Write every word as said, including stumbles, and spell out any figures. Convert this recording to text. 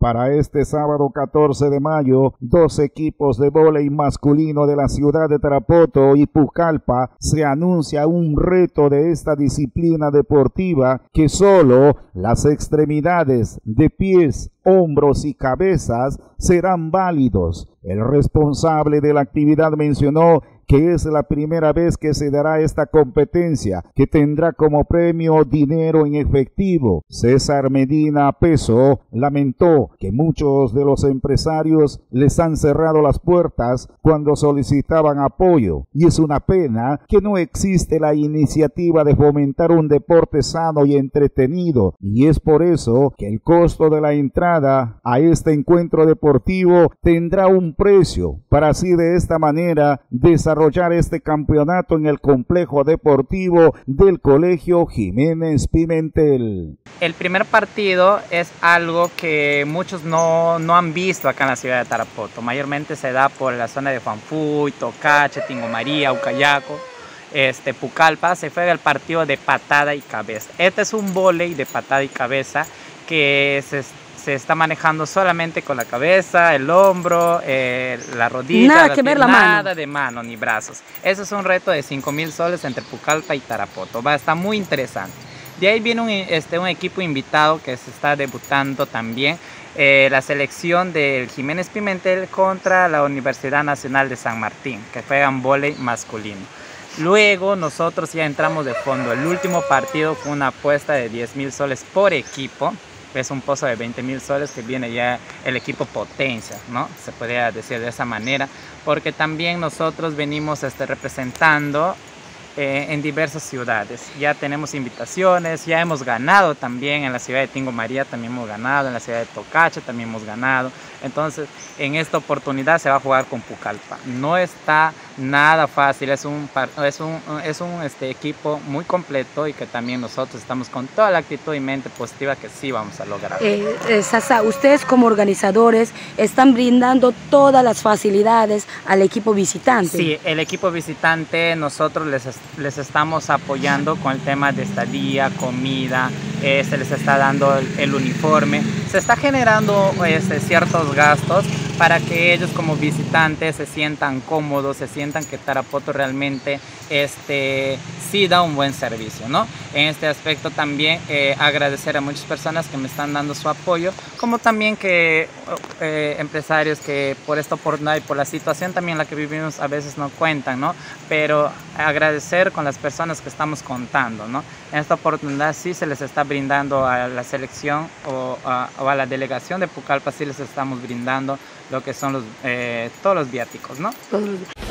Para este sábado catorce de mayo, dos equipos de vóley masculino de la ciudad de Tarapoto y Pucallpa se anuncia un reto de esta disciplina deportiva que solo las extremidades de pies, hombros y cabezas serán válidos. El responsable de la actividad mencionó que es la primera vez que se dará esta competencia, que tendrá como premio dinero en efectivo. César Medina Peso lamentó que muchos de los empresarios les han cerrado las puertas cuando solicitaban apoyo, y es una pena que no existe la iniciativa de fomentar un deporte sano y entretenido, y es por eso que el costo de la entrada a este encuentro deportivo tendrá un precio, para así de esta manera desarrollar este campeonato en el complejo deportivo del Colegio Jiménez Pimentel. El primer partido es algo que muchos no, no han visto acá en la ciudad de Tarapoto. Mayormente se da por la zona de Juanfuy, Tocache, Tingo María, Ucayaco, este, Pucallpa. Se juega el partido de patada y cabeza. Este es un vóley de patada y cabeza que se se está manejando solamente con la cabeza, el hombro, eh, la rodilla, nada la que ver la nada mano. de mano ni brazos. Ese es un reto de cinco mil soles entre Pucallpa y Tarapoto. Va a estar muy interesante. De ahí viene un, este, un equipo invitado que se está debutando también. Eh, la selección del Jiménez Pimentel contra la Universidad Nacional de San Martín, que juegan vóley masculino. Luego nosotros ya entramos de fondo. El último partido fue una apuesta de diez mil soles por equipo. Es un pozo de veinte mil soles que viene ya el equipo potencia, ¿no? Se podría decir de esa manera, porque también nosotros venimos este, representando eh, en diversas ciudades. Ya tenemos invitaciones, ya hemos ganado también en la ciudad de Tingo María, también hemos ganado, en la ciudad de Tocache también hemos ganado. Entonces, en esta oportunidad se va a jugar con Pucallpa. No está nada fácil, es un, es un, es un este, equipo muy completo y que también nosotros estamos con toda la actitud y mente positiva que sí vamos a lograr. Eh, eh, Sasa, ustedes como organizadores están brindando todas las facilidades al equipo visitante. Sí, el equipo visitante nosotros les, les estamos apoyando con el tema de estadía, comida, eh, se les está dando el, el uniforme, se está generando este, ciertos gastos para que ellos como visitantes se sientan cómodos, se sientan que Tarapoto realmente este, sí da un buen servicio, ¿no? En este aspecto también eh, agradecer a muchas personas que me están dando su apoyo, como también que eh, empresarios que por esta oportunidad y por la situación también la que vivimos a veces no cuentan, ¿no? Pero agradecer con las personas que estamos contando, ¿no? En esta oportunidad sí se les está brindando a la selección o a, o a la delegación de Pucallpa, sí les estamos brindando lo que son los, eh, todos los viáticos, ¿no? Todos los...